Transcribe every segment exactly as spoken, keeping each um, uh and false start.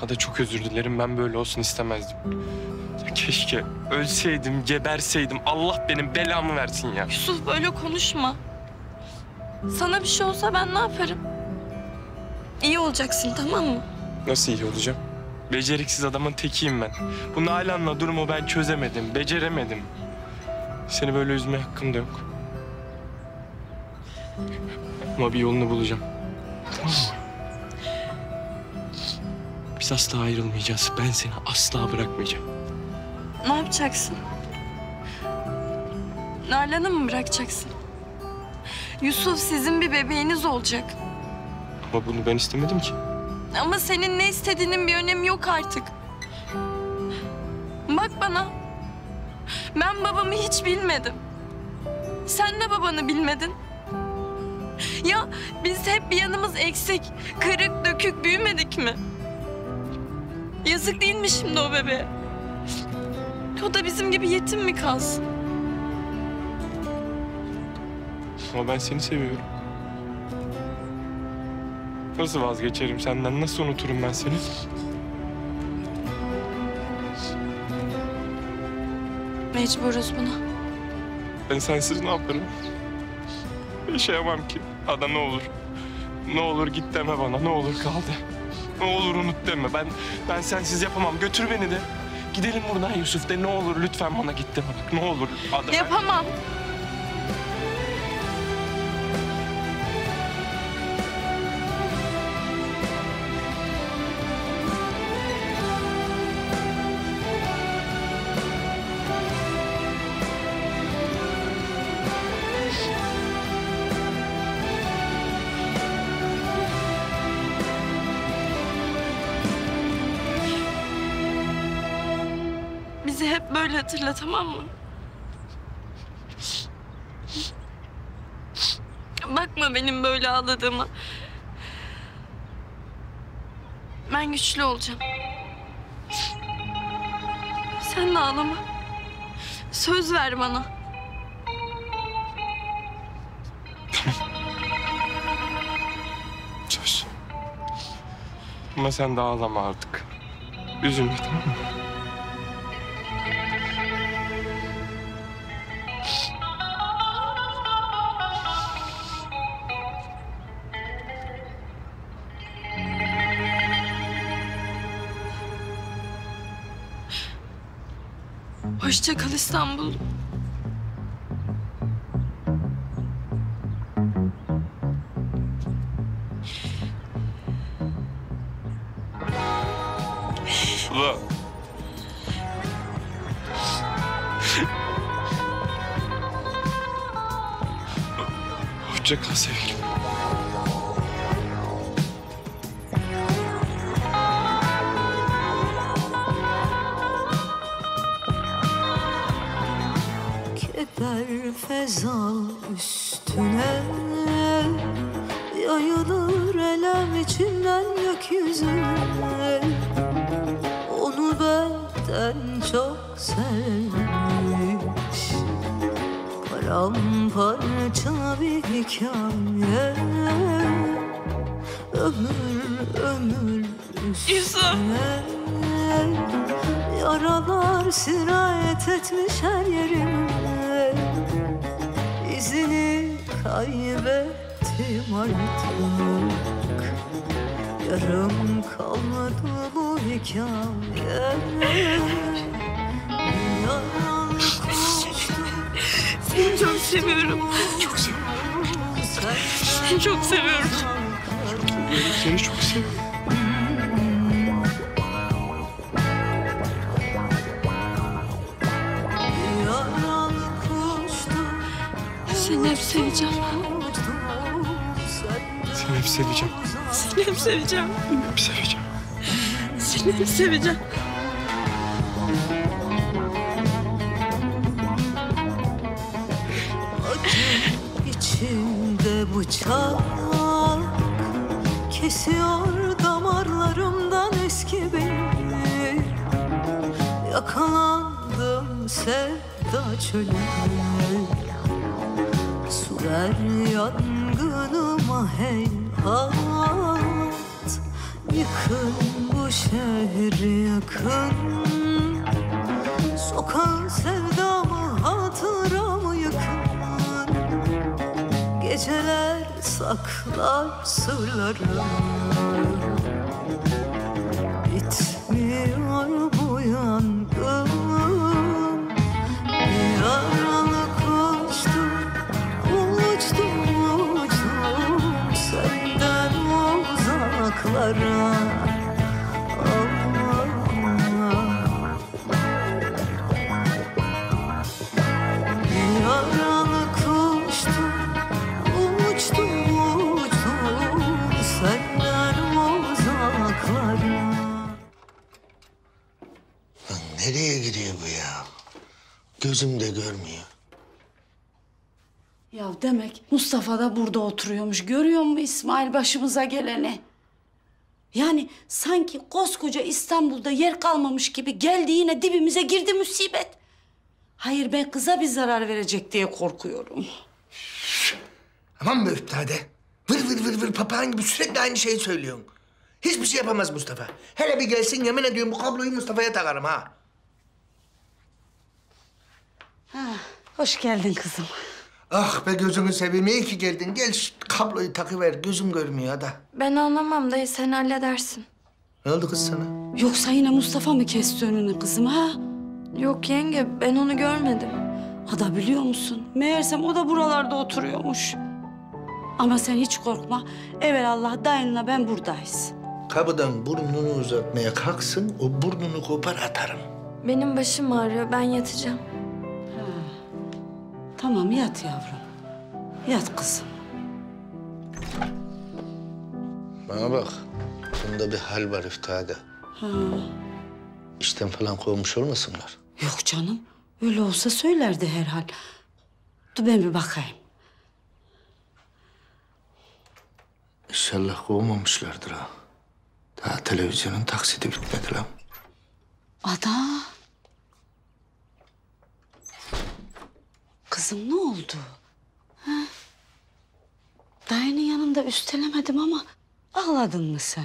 Ada çok özür dilerim. Ben böyle olsun istemezdim. Keşke ölseydim, geberseydim. Allah benim belamı versin ya. Yusuf böyle konuşma. Sana bir şey olsa ben ne yaparım? İyi olacaksın, tamam mı? Nasıl iyi olacağım? Beceriksiz adamın tekiyim ben. Bu Nalan'la durumu ben çözemedim, beceremedim. Seni böyle üzmeye hakkım da yok. Ama bir yolunu bulacağım. Tamam mı? Biz asla ayrılmayacağız. Ben seni asla bırakmayacağım. Ne yapacaksın? Nalan'ı mı bırakacaksın? Yusuf, sizin bir bebeğiniz olacak. Ama bunu ben istemedim ki. Ama senin ne istediğinin bir önemi yok artık. Bak bana. Ben babamı hiç bilmedim. Sen de babanı bilmedin. Ya biz hep bir yanımız eksik, kırık, dökük büyümedik mi? Yazık değil mi şimdi o bebeğe? O da bizim gibi yetim mi kalsın? Ama ben seni seviyorum. Nasıl vazgeçerim senden? Nasıl unuturum ben seni? Mecburuz buna. Ben sensiz ne yaparım? Yaşayamam ki. Ada ne olur. Ne olur git deme bana. Ne olur kal de. Ne olur unut deme. Ben ben sensiz yapamam. Götür beni de. Gidelim buradan Yusuf de. Ne olur lütfen bana git deme bak. Ne olur. Ada, Yapamam. Bizi hep böyle hatırla, tamam mı? Bakma benim böyle ağladığıma. Ben güçlü olacağım. Sen de ağlama. Söz ver bana. Söz. Ama sen de ağlama artık. Üzülme, tamam mı? Hoşça kal İstanbul. Ula. Hoşça kal sevgilim. Keder fezal üstüne yayılır elem içinden gökyüzüne. Onu benden çok sevmiş paramparça bir hikaye. Ömür ömür üstüne yaralar sirayet etmiş her yerime. İzini kaybettim artık. Yarım kalmadı bu hikaye. Yalan konuştum. Seni çok seviyorum. Çok seviyorum. Seni çok seviyorum. Seni çok seviyorum. Seni hep seveceğim. Seni hep seveceğim. Seni hep seveceğim. Hep seveceğim. Seni hep seveceğim. Acı içimde bıçak kesiyor damarlarımdan eski beni. Yakalandım sevda çölüne. Su ver yangınıma heyhat. Yıkın bu şehir yakın. Sokak sevdamı hatıramı yakın. Geceler saklar sırları. Bitmiyor bu yangın. Yaralı koştum, uçtum uçtum senden uzaklara. Yaralı koştum, uçtum uçtum senden uzaklara. Lan nereye gidiyor bu ya? Gözüm de görmüyor. Ya demek Mustafa da burada oturuyormuş. Görüyor musun İsmail başımıza geleni? Yani sanki koskoca İstanbul'da yer kalmamış gibi geldi yine dibimize girdi musibet. Hayır ben kıza bir zarar verecek diye korkuyorum. Aman be üftade. Vır vır vır vır papağan gibi sürekli aynı şeyi söylüyorsun. Hiçbir şey yapamaz Mustafa. Hele bir gelsin yemin ediyorum bu kabloyu Mustafa'ya takarım ha. Hoş geldin kızım. Ah be gözünü seveyim iyi ki geldin. Gel şu kabloyu takıver gözüm görmüyor hadi. Ben anlamam dayı, sen halledersin. Ne oldu kız sana? Yoksa yine Mustafa mı kesti önünü kızım ha? Yok yenge, ben onu görmedim. Ada biliyor musun? Meğersem o da buralarda oturuyormuş. Ama sen hiç korkma. Evelallah dayınla ben buradayız. Kapıdan burnunu uzatmaya kalksın o burnunu kopar atarım. Benim başım ağrıyor, ben yatacağım. Tamam yat yavrum. Yat kızım. Bana bak bunda bir hal var üftade. Ha. İşten falan kovmuş olmasınlar. Yok canım. Öyle olsa söylerdi herhal. Dur ben bir bakayım. İnşallah kovmamışlardır ha. Daha televizyonun taksidi bitmedi lan. Ada. Kızım ne oldu? Ha? Dayının yanında üstelemedim ama ağladın mı sen?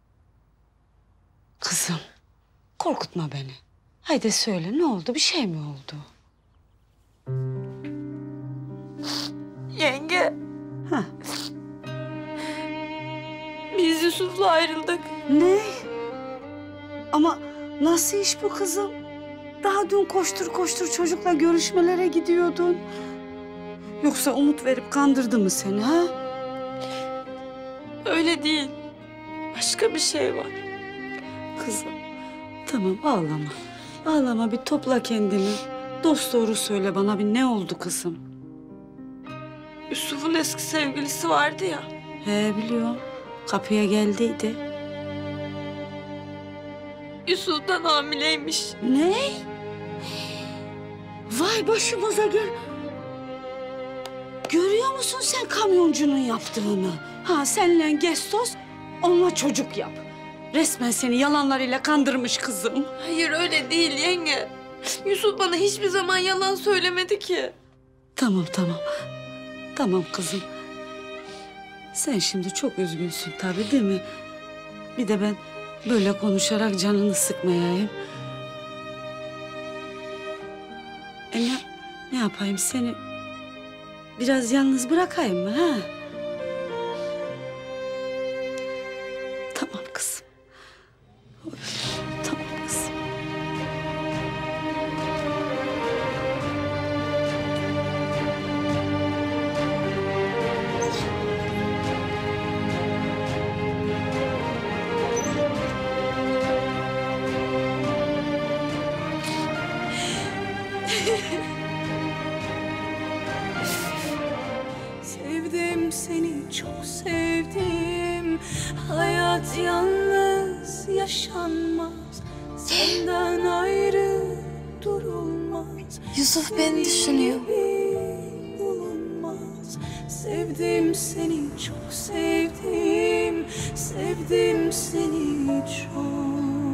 Kızım korkutma beni. Haydi söyle ne oldu? Bir şey mi oldu? Yenge. Ha. Biz Yusuf'la ayrıldık. Ne? Ama nasıl iş bu kızım? Daha dün koştur koştur çocukla görüşmelere gidiyordun. Yoksa umut verip kandırdı mı seni ha? Öyle değil. Başka bir şey var. Kızım tamam ağlama. Ağlama bir topla kendini. Dost doğru söyle bana bir ne oldu kızım? Yusuf'un eski sevgilisi vardı ya. He biliyorum. Kapıya geldiydi. Yusuf'tan hamileymiş. Ne? Vay başımıza gel. Görüyor musun sen kamyoncunun yaptığını? Ha senle Gestos, onunla çocuk yap. Resmen seni yalanlarıyla kandırmış kızım. Hayır öyle değil yenge. Yusuf bana hiçbir zaman yalan söylemedi ki. Tamam tamam. Tamam kızım. Sen şimdi çok üzgünsün tabii değil mi? Bir de ben böyle konuşarak canını sıkmayayım. E ne, ne yapayım seni biraz yalnız bırakayım mı ha? Tamam kızım. Tamam kızım. Sevdim seni çok sevdim. Hayat yalnız yaşanmaz. Senden ayrı durulmaz. Yusuf beni düşünüyor. Bulunmaz. Sevdim seni çok sevdim. Sevdim seni çok.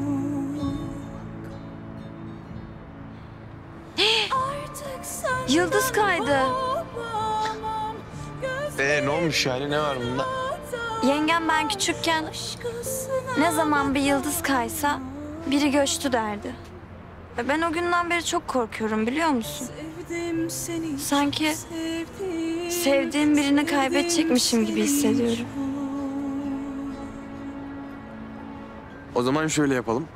Artık sana Yıldız kaydı. Ee ne olmuş yani, ne var bunda? Yengem ben küçükken ne zaman bir yıldız kaysa biri göçtü derdi. Ve ben o günden beri çok korkuyorum biliyor musun? Sevdim seni Sanki çok sevdim, sevdiğim birini kaybedecekmişim gibi hissediyorum. O zaman şöyle yapalım.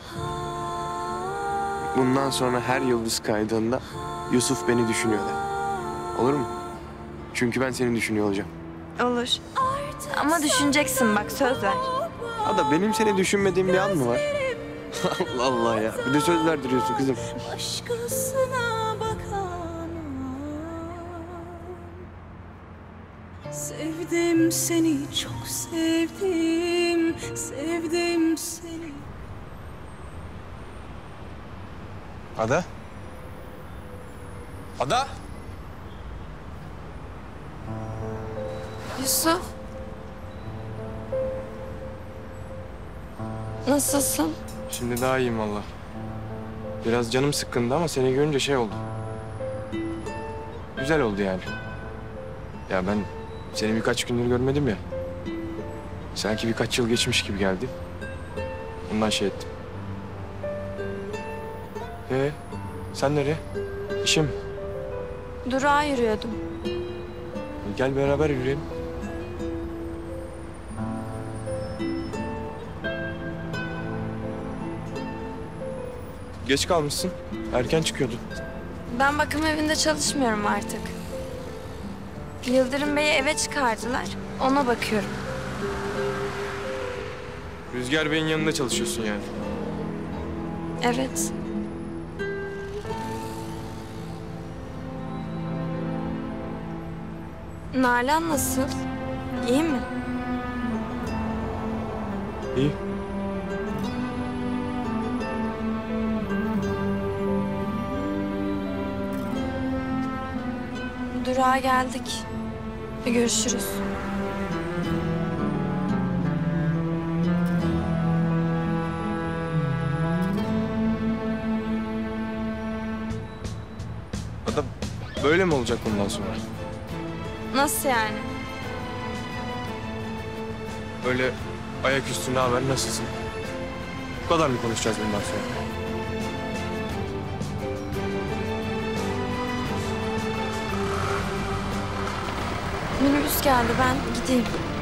Bundan sonra her yıldız kaydığında Yusuf beni düşünüyor de. Olur mu? Çünkü ben seni düşünüyor olacağım. Olur. Ama düşüneceksin bak söz ver. Ada benim seni düşünmediğim bir an mı var? Allah Allah ya. Bir de söz verdiriyorsun kızım. Başkasına bakana. Sevdim seni çok sevdim, sevdim seni. Ada? Ada? Yusuf. Nasılsın? Şimdi daha iyiyim valla. Biraz canım sıkkındı ama seni görünce şey oldu. Güzel oldu yani. Ya ben seni birkaç gündür görmedim ya. Sanki birkaç yıl geçmiş gibi geldi. Ondan şey ettim. Ee, sen nereye? İşe mi? Durağa yürüyordum. Gel beraber yürüyelim. Geç kalmışsın. Erken çıkıyordun. Ben bakım evinde çalışmıyorum artık. Yıldırım Bey'i eve çıkardılar. Ona bakıyorum. Rüzgar Bey'in yanında çalışıyorsun yani. Evet. Nalan nasıl? İyi mi? İyi. Durağa geldik. Görüşürüz. Ada böyle mi olacak bundan sonra? Nasıl yani? Böyle ayaküstü ne haber, nasılsın? Bu kadar mı konuşacağız bundan sonra? Minibüs geldi ben gideyim.